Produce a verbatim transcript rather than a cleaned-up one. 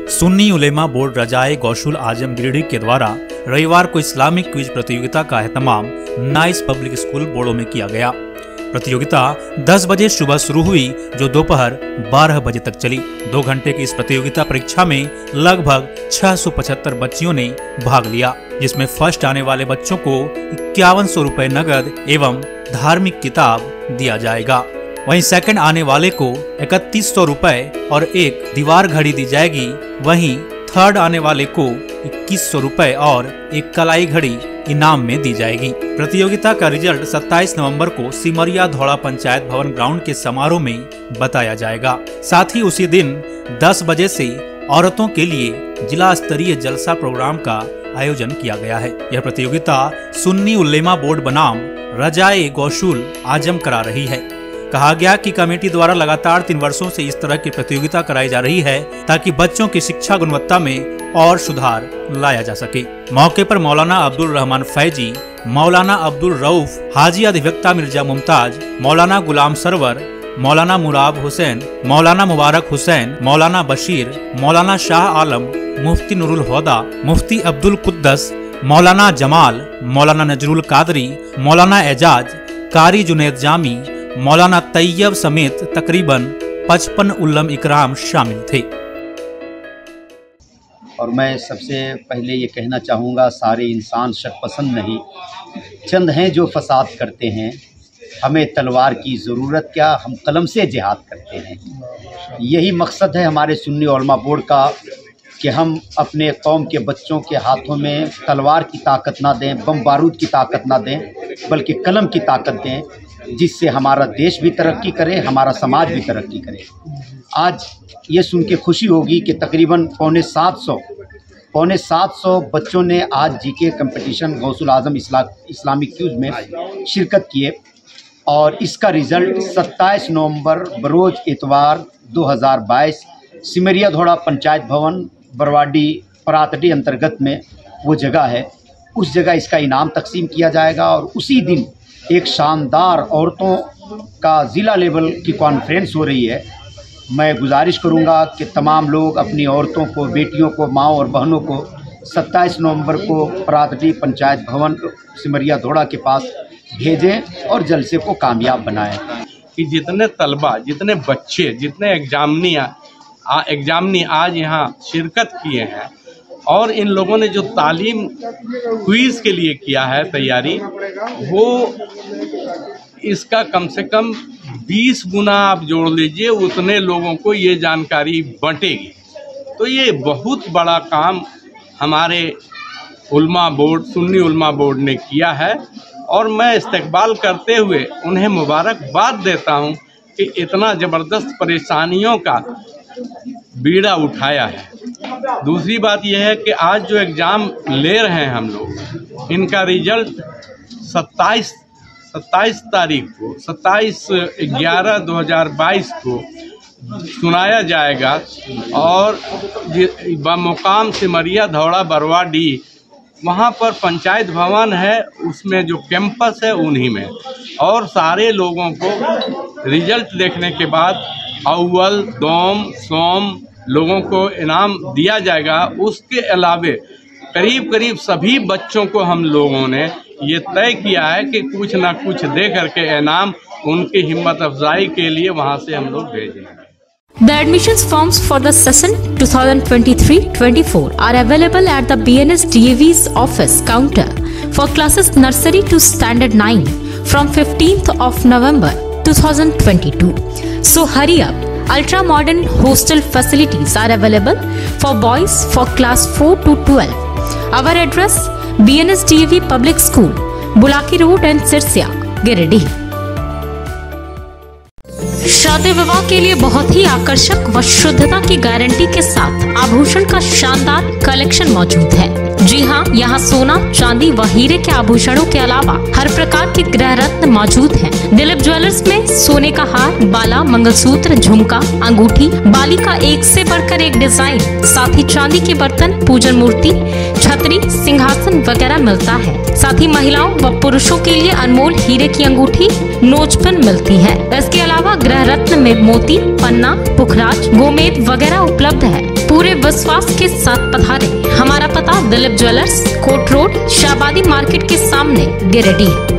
Sunni Ulema board रजाए गौशुल आजम गिरिडीह के द्वारा रविवार को इस्लामिक क्विज प्रतियोगिता का एहतमाम नाइस पब्लिक स्कूल बोड़ो में किया गया। प्रतियोगिता दस बजे सुबह शुरू हुई जो दोपहर बारह बजे तक चली। दो घंटे की इस प्रतियोगिता परीक्षा में लगभग छह सौ पचहत्तर बच्चियों ने भाग लिया, जिसमें फर्स्ट आने वाले बच्चों को इक्यावन सौ रुपए नगद एवं धार्मिक किताब दिया जाएगा। वहीं सेकंड आने वाले को इकतीस सौ रुपए और एक दीवार घड़ी दी जाएगी। वहीं थर्ड आने वाले को इक्कीस सौ रुपए और एक कलाई घड़ी इनाम में दी जाएगी। प्रतियोगिता का रिजल्ट सत्ताईस नवंबर को सिमरिया धौड़ा पंचायत भवन ग्राउंड के समारोह में बताया जाएगा। साथ ही उसी दिन दस बजे से औरतों के लिए जिला स्तरीय जलसा प्रोग्राम का आयोजन किया गया है। यह प्रतियोगिता सुन्नी उलेमा बोर्ड बनाम रजाए गौशुल आजम करा रही है। कहा गया कि कमेटी द्वारा लगातार तीन वर्षों से इस तरह की प्रतियोगिता कराई जा रही है ताकि बच्चों की शिक्षा गुणवत्ता में और सुधार लाया जा सके। मौके पर मौलाना अब्दुल रहमान फैजी, मौलाना अब्दुल रऊफ, हाजी अधिवक्ता मिर्जा मुमताज, मौलाना गुलाम सरवर, मौलाना मुराब हुसैन, मौलाना मुबारक हुसैन, मौलाना बशीर, मौलाना शाह आलम, मुफ्ती नुरुल हुदा, मुफ्ती अब्दुल कुद्दस, मौलाना जमाल, मौलाना नजरुल कादरी, मौलाना एजाज, कारी जुनैद जामी, मौलाना तैयब समेत तकरीबन पचपन उल्लम इकराम शामिल थे। और मैं सबसे पहले ये कहना चाहूँगा, सारे इंसान शर्पसंद नहीं, चंद हैं जो फसाद करते हैं। हमें तलवार की ज़रूरत क्या, हम कलम से जिहाद करते हैं। यही मकसद है हमारे सुन्नी उलमा बोर्ड का कि हम अपने कौम के बच्चों के हाथों में तलवार की ताकत ना दें, बम बारूद की ताकत ना दें, बल्कि कलम की ताकत दें, जिससे हमारा देश भी तरक्की करे, हमारा समाज भी तरक्की करे। आज ये सुन के खुशी होगी कि तकरीबन पौने सात सौ पौने सात सौ बच्चों ने आज GK competition Gausul Azam Islamic quiz में शिरकत किए और इसका रिज़ल्ट सत्ताईस नवंबर बरोज इतवार दो हज़ार बाईस सिमरिया धौड़ा पंचायत भवन बरवाडी परातडी अंतर्गत में वो जगह है, उस जगह इसका इनाम तकसीम किया जाएगा। और उसी दिन एक शानदार औरतों का ज़िला लेवल की कॉन्फ्रेंस हो रही है। मैं गुजारिश करूंगा कि तमाम लोग अपनी औरतों को, बेटियों को, माँओं और बहनों को सत्ताईस नवंबर को परातडी पंचायत भवन सिमरिया धौड़ा के पास भेजें और जलसे को कामयाब बनाएं। कि जितने तलबा, जितने बच्चे, जितने एग्जामनी एग्जामनी आज यहाँ शिरकत किए हैं और इन लोगों ने जो तालीम क्विज़ के लिए किया है तैयारी, वो इसका कम से कम बीस गुना आप जोड़ लीजिए, उतने लोगों को ये जानकारी बंटेगी। तो ये बहुत बड़ा काम हमारे उलमा बोर्ड, सुन्नी उलमा बोर्ड ने किया है और मैं इस्तकबाल करते हुए उन्हें मुबारकबाद देता हूँ कि इतना ज़बरदस्त परेशानियों का बीड़ा उठाया है। दूसरी बात यह है कि आज जो एग्ज़ाम ले रहे हैं हम लोग, इनका रिजल्ट सत्ताईस सत्ताईस तारीख को सत्ताईस ग्यारह दो हज़ार बाईस को सुनाया जाएगा और बमुकाम सिमरिया धौड़ा बरवाडी, वहाँ पर पंचायत भवन है, उसमें जो कैंपस है उन्हीं में। और सारे लोगों को रिजल्ट देखने के बाद अव्वल, दोम, सोम लोगों को इनाम दिया जाएगा। उसके अलावे करीब करीब सभी बच्चों को हम लोगों ने ये तय किया है कि कुछ ना कुछ दे करके इनाम उनकी हिम्मत अफजाई के लिए वहाँ से हम लोग भेजेंगे। The admissions forms for the session twenty twenty-three twenty-four are available at the B N S D A V's office counter for classes nursery to standard nine from fifteenth of November twenty twenty-two. So hurry up. Ultra modern hostel facilities are available for boys for class four to twelve. Our address B N S D A V Public School, Bulaki Road and Sirsia, Giridih. शादी विवाह के लिए बहुत ही आकर्षक व शुद्धता की guarantee के साथ आभूषण का शानदार कलेक्शन मौजूद है। जी हाँ, यहाँ सोना, चांदी व हीरे के आभूषणों के अलावा हर प्रकार के गृह रत्न मौजूद हैं। दिलीप ज्वेलर्स में सोने का हार, बाला, मंगलसूत्र, झुमका, अंगूठी, बाली का एक से बढ़कर एक डिजाइन, साथ ही चांदी के बर्तन, पूजन मूर्ति, छतरी, सिंहासन वगैरह मिलता है। साथ ही महिलाओं व पुरुषों के लिए अनमोल हीरे की अंगूठी, नोचपन मिलती है। इसके अलावा गृह रत्न में मोती, पन्ना, पुखराज, गोमेद वगैरह उपलब्ध है। पूरे विश्वास के साथ पधारे। हमारा पता Dilip jewellers, court road, Shahbadi market के सामने, गिरिडीह।